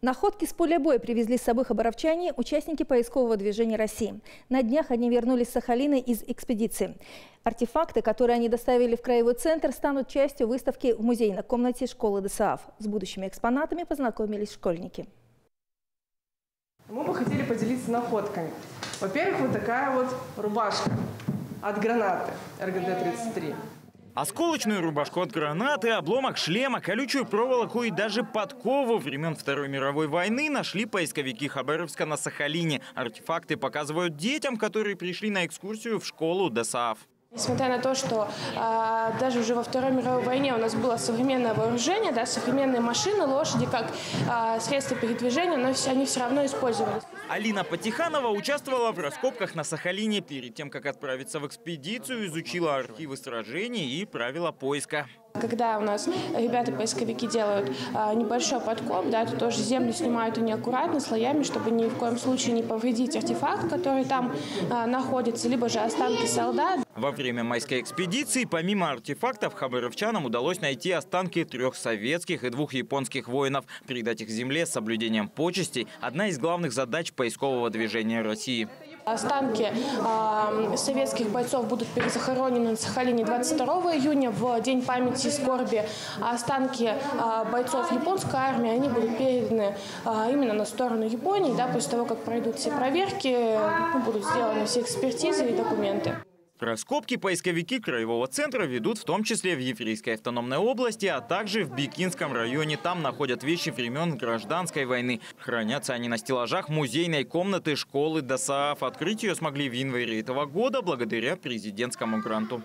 Находки с поля боя привезли с собой хабаровчане, участники поискового движения России. На днях они вернулись с Сахалина из экспедиции. Артефакты, которые они доставили в краевой центр, станут частью выставки в музейной комнате школы ДСААФ. С будущими экспонатами познакомились школьники. Мы бы хотели поделиться находками. Во-первых, вот такая вот рубашка от гранаты РГД-33. Осколочную рубашку от гранаты, обломок шлема, колючую проволоку и даже подкову времен Второй мировой войны нашли поисковики Хабаровска на Сахалине. Артефакты показывают детям, которые пришли на экскурсию в школу ДСААФ. Несмотря на то, что даже уже во Второй мировой войне у нас было современное вооружение, да, современные машины, лошади как средства передвижения, но они все равно использовались. Алина Потиханова участвовала в раскопках на Сахалине. Перед тем, как отправиться в экспедицию, изучила архивы сражений и правила поиска. Когда у нас ребята-поисковики делают небольшой подкоп, да, то тоже землю снимают они аккуратно, слоями, чтобы ни в коем случае не повредить артефакт, который там находится, либо же останки солдат. Во время майской экспедиции помимо артефактов хабаровчанам удалось найти останки 3 советских и 2 японских воинов. Передать их земле с соблюдением почестей – одна из главных задач поискового движения России. Останки советских бойцов будут перезахоронены на Сахалине 22 июня в День памяти и скорби. А останки бойцов японской армии они будут переданы именно на сторону Японии. Да, после того, как пройдут все проверки, будут сделаны все экспертизы и документы. Раскопки поисковики краевого центра ведут в том числе в Еврейской автономной области, а также в Бикинском районе. Там находят вещи времен гражданской войны. Хранятся они на стеллажах музейной комнаты школы ДСААФ. Открыть ее смогли в январе этого года благодаря президентскому гранту.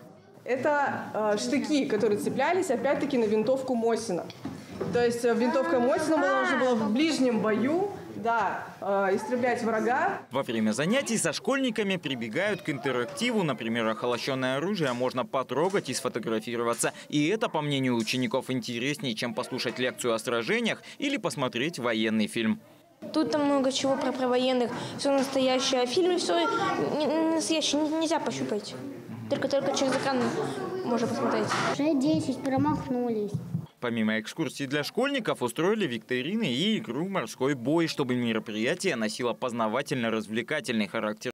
Это штыки, которые цеплялись опять-таки на винтовку Мосина. То есть винтовка Мосина должна была в ближнем бою истреблять врага. Во время занятий со школьниками прибегают к интерактиву. Например, охолощенное оружие можно потрогать и сфотографироваться. И это, по мнению учеников, интереснее, чем послушать лекцию о сражениях или посмотреть военный фильм. Тут там много чего про военных. Все настоящее. А в фильме все настоящее. Нельзя пощупать. Только через экран можно посмотреть. Уже 10 промахнулись. Помимо экскурсий для школьников устроили викторины и игру «Морской бой», чтобы мероприятие носило познавательно-развлекательный характер.